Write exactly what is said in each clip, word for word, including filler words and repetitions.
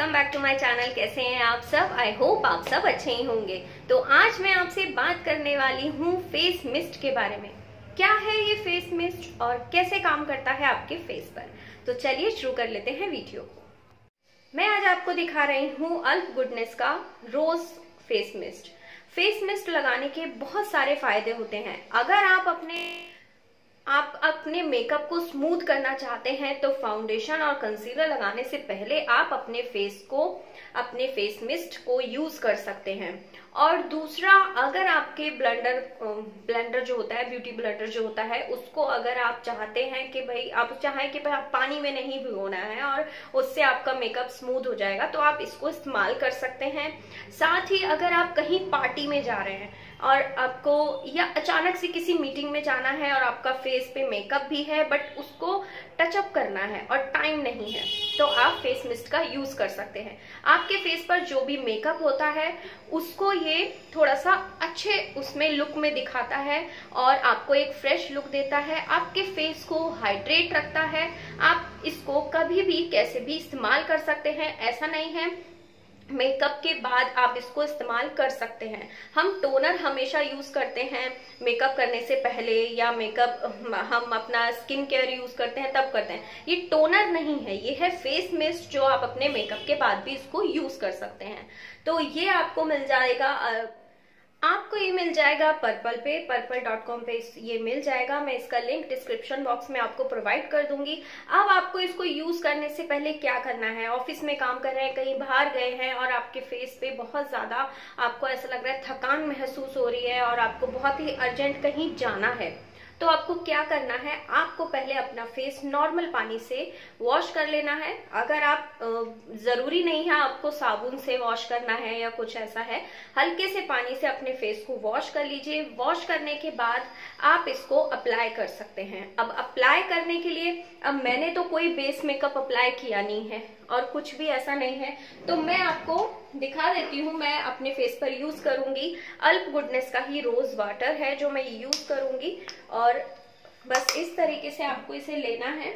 Welcome back to my channel. कैसे हैं आप सब? आई होप आप सब अच्छे ही होंगे। तो आज मैं आपसे बात करने वाली हूँ फेस मिस्ट के बारे में। क्या है ये फेस मिस्ट और कैसे काम करता है आपके फेस पर। तो चलिए शुरू कर लेते हैं वीडियो को। मैं आज आपको दिखा रही हूँ अल्प गुडनेस का rose face mist. Face mist लगाने के बहुत सारे फायदे होते हैं। अगर आप अपने आप अपने मेकअप को स्मूथ करना चाहते हैं तो फाउंडेशन और कंसीलर लगाने से पहले आप अपने फेस को अपने फेस मिस्ट को यूज कर सकते हैं। और दूसरा, अगर आपके ब्लेंडर ब्लेंडर जो होता है, ब्यूटी ब्लेंडर जो होता है, उसको अगर आप चाहते हैं कि भाई आप चाहें कि भाई आप पानी में नहीं भिगोना है और उससे आपका मेकअप स्मूथ हो जाएगा, तो आप इसको इस्तेमाल कर सकते हैं। साथ ही अगर आप कहीं पार्टी में जा रहे हैं और आपको या अचानक से किसी मीटिंग में जाना है और आपका फेस पे मेकअप भी है बट उसको टचअप करना है और टाइम नहीं है, तो आप फेस मिस्ट का यूज कर सकते हैं। आपके फेस पर जो भी मेकअप होता है उसको ये थोड़ा सा अच्छे उसमें लुक में दिखाता है और आपको एक फ्रेश लुक देता है, आपके फेस को हाइड्रेट रखता है। आप इसको कभी भी कैसे भी इस्तेमाल कर सकते हैं, ऐसा नहीं है। मेकअप के बाद आप इसको इस्तेमाल कर सकते हैं। हम टोनर हमेशा यूज करते हैं मेकअप करने से पहले, या मेकअप हम अपना स्किन केयर यूज करते हैं तब करते हैं। ये टोनर नहीं है, ये है फेस मिस्ट जो आप अपने मेकअप के बाद भी इसको यूज कर सकते हैं। तो ये आपको मिल जाएगा आपको ये मिल जाएगा पर्पल पे, पर्पल डॉट कॉम पे ये मिल जाएगा। मैं इसका लिंक डिस्क्रिप्शन बॉक्स में आपको प्रोवाइड कर दूंगी। अब आपको इसको यूज करने से पहले क्या करना है, ऑफिस में काम कर रहे हैं, कहीं बाहर गए हैं और आपके फेस पे बहुत ज्यादा आपको ऐसा लग रहा है, थकान महसूस हो रही है और आपको बहुत ही अर्जेंट कहीं जाना है, तो आपको क्या करना है, आपको पहले अपना फेस नॉर्मल पानी से वॉश कर लेना है। अगर आप जरूरी नहीं है आपको साबुन से वॉश करना है या कुछ ऐसा है, हल्के से पानी से अपने फेस को वॉश कर लीजिए। वॉश करने के बाद आप इसको अप्लाई कर सकते हैं। अब अप्लाई करने के लिए, अब मैंने तो कोई बेस मेकअप अप्लाई किया नहीं है और कुछ भी ऐसा नहीं है, तो मैं आपको दिखा देती हूँ। मैं अपने फेस पर यूज करूंगी अल्प गुडनेस का ही रोज वाटर है जो मैं यूज करूंगी, और बस इस तरीके से आपको इसे लेना है,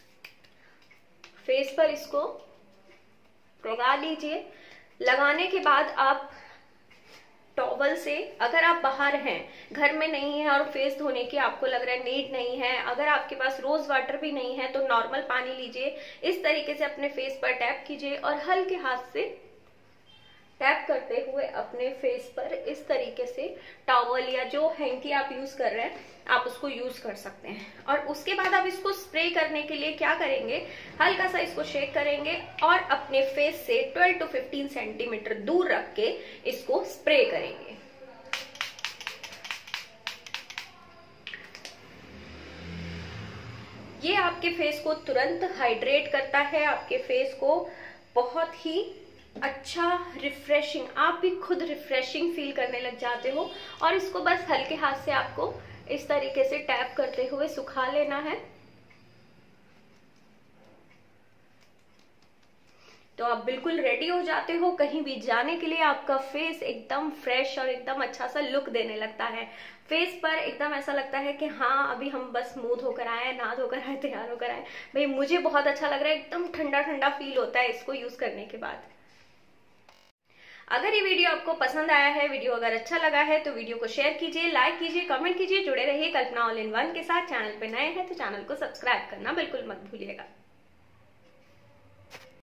फेस पर इसको लगा लीजिए। लगाने के बाद आप टॉवल से, अगर आप बाहर हैं, घर में नहीं है और फेस धोने की आपको लग रहा है नीड नहीं है, अगर आपके पास रोज वाटर भी नहीं है, तो नॉर्मल पानी लीजिए, इस तरीके से अपने फेस पर टैप कीजिए और हल्के हाथ से टैप करते हुए अपने फेस पर इस तरीके से टॉवल या जो हैंकी आप यूज कर रहे हैं आप उसको यूज कर सकते हैं। और उसके बाद आप इसको स्प्रे करने के लिए क्या करेंगे, हल्का सा इसको शेक करेंगे और अपने फेस से ट्वेल्व टू फिफ्टीन सेंटीमीटर दूर रख के इसको स्प्रे करेंगे। ये आपके फेस को तुरंत हाइड्रेट करता है, आपके फेस को बहुत ही अच्छा रिफ्रेशिंग, आप भी खुद रिफ्रेशिंग फील करने लग जाते हो। और इसको बस हल्के हाथ से आपको इस तरीके से टैप करते हुए सुखा लेना है। तो आप बिल्कुल रेडी हो जाते हो कहीं भी जाने के लिए। आपका फेस एकदम फ्रेश और एकदम अच्छा सा लुक देने लगता है। फेस पर एकदम ऐसा लगता है कि हाँ अभी हम बस स्मूथ होकर आए, नहा धोकर आए, तैयार होकर आए। भाई मुझे बहुत अच्छा लग रहा है, एकदम ठंडा ठंडा फील होता है इसको यूज करने के बाद। अगर ये वीडियो आपको पसंद आया है, वीडियो अगर अच्छा लगा है, तो वीडियो को शेयर कीजिए, लाइक कीजिए, कमेंट कीजिए। जुड़े रहिए कल्पना ऑल इन वन के साथ। चैनल पे नए हैं तो चैनल को सब्सक्राइब करना बिल्कुल मत भूलिएगा।